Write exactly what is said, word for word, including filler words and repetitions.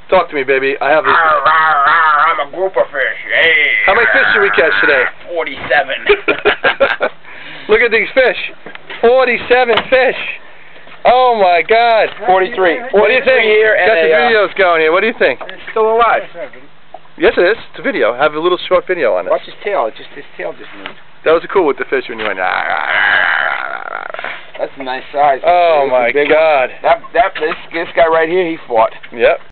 Talk to me, baby. I have this. Arr, arr, arr, I'm a grouper fish. Hey. How many fish did we catch today? Forty-seven. Look at these fish. Forty-seven fish. Oh my God. Forty-three. What do you think? Here and Got the a, uh, videos going here. What do you think? It's still alive. Yes, it is. It's a video. I have a little short video on it. Watch his tail. It just his tail just moved. That was cool with the fish when you went. That's a nice size. Oh That's my a big God. one. That that this this guy right here, he fought. Yep.